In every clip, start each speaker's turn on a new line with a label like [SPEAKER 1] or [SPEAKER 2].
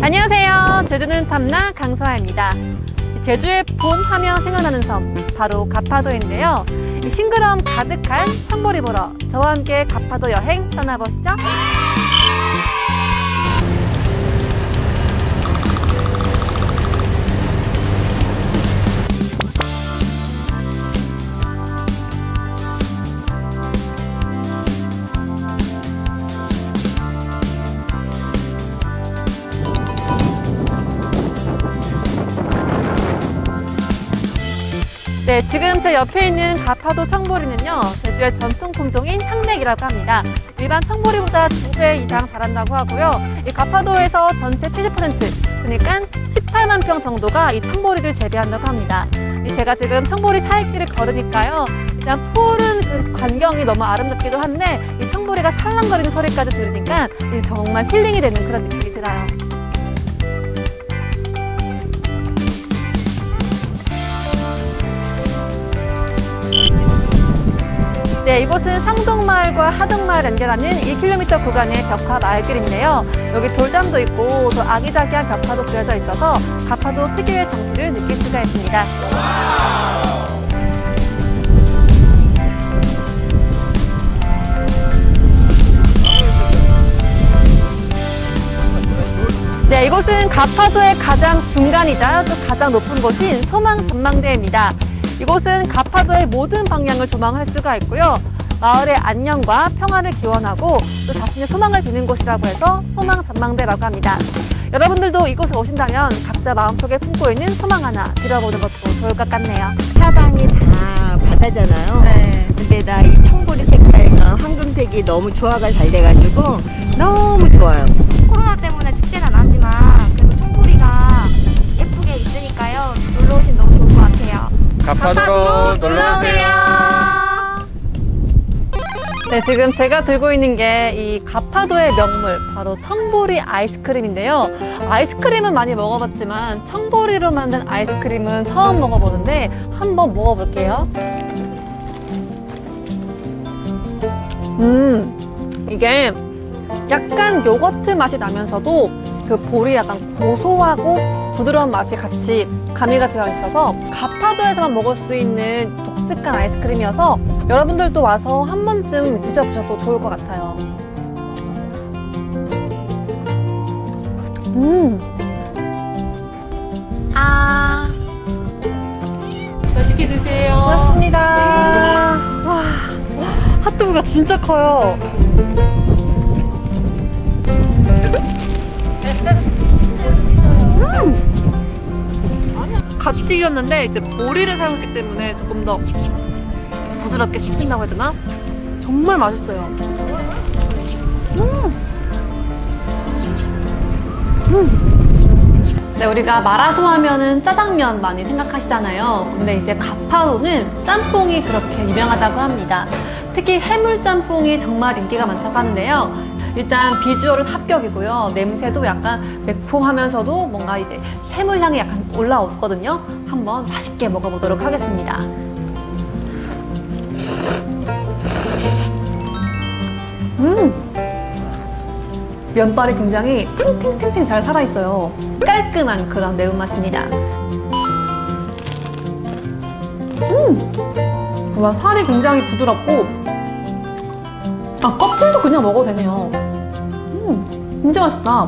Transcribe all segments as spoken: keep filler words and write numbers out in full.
[SPEAKER 1] 안녕하세요. 제주는 탐나 강서아입니다. 제주의 봄 하면 생각나는 섬, 바로 가파도인데요. 이 싱그러움 가득한 청보리 보러 저와 함께 가파도 여행 떠나보시죠. 네, 지금 제 옆에 있는 가파도 청보리는요, 제주의 전통 품종인 향맥이라고 합니다. 일반 청보리보다 두 배 이상 자란다고 하고요. 이 가파도에서 전체 칠십 퍼센트, 그러니까 십팔만 평 정도가 이 청보리를 재배한다고 합니다. 제가 지금 청보리 사이길을 걸으니까요, 그냥 푸른 그 광경이 너무 아름답기도 한데 이 청보리가 살랑거리는 소리까지 들으니까 정말 힐링이 되는 그런 느낌이 들어요. 네, 이곳은 상동마을과 하동마을 연결하는 일 킬로미터 구간의 벽화 마을길인데요. 여기 돌담도 있고 또 아기자기한 벽화도 그려져 있어서 가파도 특유의 정취를 느낄 수가 있습니다. 네, 이곳은 가파도의 가장 중간이자 또 가장 높은 곳인 소망전망대입니다. 이곳은 가파도의 모든 방향을 조망할 수가 있고요. 마을의 안녕과 평화를 기원하고 또 자신의 소망을 비는 곳이라고 해서 소망전망대라고 합니다. 여러분들도 이곳에 오신다면 각자 마음속에 품고 있는 소망 하나 들어보는 것도 좋을 것 같네요.
[SPEAKER 2] 사방이 다 바다잖아요.
[SPEAKER 1] 네.
[SPEAKER 2] 근데다 이 청보리 색깔과 황금색이 너무 조화가 잘 돼가지고 너무 좋아요.
[SPEAKER 3] 코로나 때문에 축제는 안 하지만 그래도 청보리가 예쁘게 있으니까요. 놀러 오시면 너무 좋을 것 같아요.
[SPEAKER 4] 가파도로 놀러오세요.
[SPEAKER 1] 네, 지금 제가 들고 있는 게 이 가파도의 명물, 바로 청보리 아이스크림인데요. 아이스크림은 많이 먹어봤지만 청보리로 만든 아이스크림은 처음 먹어보는데 한번 먹어볼게요. 음, 이게 약간 요거트 맛이 나면서도 그 볼이 약간 고소하고 부드러운 맛이 같이 가미가 되어 있어서 가파도에서만 먹을 수 있는 독특한 아이스크림이어서 여러분들도 와서 한 번쯤 드셔보셔도 좋을 것 같아요. 음. 아.
[SPEAKER 2] 맛있게 드세요.
[SPEAKER 1] 고맙습니다. 네. 와, 핫도그가 진짜 커요. 음. 갓 튀겼는데 이제 보리를 사용했기 때문에 조금 더 부드럽게 씹힌다고 해야 되나? 정말 맛있어요. 음. 음. 네, 우리가 마라도 하면은 짜장면 많이 생각하시잖아요. 근데 이제 가파도는 짬뽕이 그렇게 유명하다고 합니다. 특히 해물짬뽕이 정말 인기가 많다고 하는데요. 일단 비주얼은 합격이고요. 냄새도 약간 매콤하면서도 뭔가 이제 해물 향이 약간 올라오거든요. 한번 맛있게 먹어보도록 하겠습니다. 음, 면발이 굉장히 탱탱탱탱 잘 살아있어요. 깔끔한 그런 매운맛입니다. 음, 정말 살이 굉장히 부드럽고 아, 껍질도 그냥 먹어도 되네요. 음, 진짜 맛있다.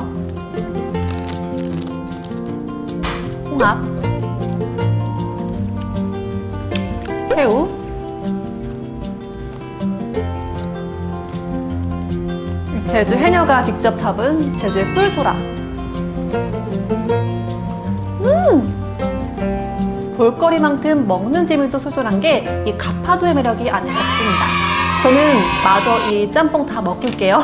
[SPEAKER 1] 홍합, 새우, 제주 해녀가 직접 잡은 제주의 뿔소라. 음, 볼거리만큼 먹는 재미도 쏠쏠한 게 이 가파도의 매력이 아닐까 싶습니다. 저는 마저 이 짬뽕 다 먹을게요.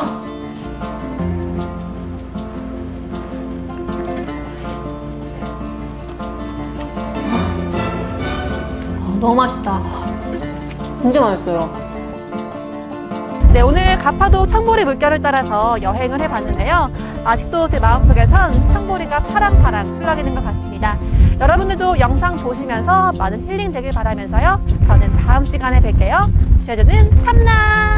[SPEAKER 1] 너무 맛있다. 진짜 맛있어요. 네, 오늘 가파도 청보리 물결을 따라서 여행을 해봤는데요. 아직도 제 마음속에선 청보리가 파랑파랑 출렁이는 것 같습니다. 여러분들도 영상 보시면서 많은 힐링 되길 바라면서요. 저는 다음 시간에 뵐게요. 제주는 탐나!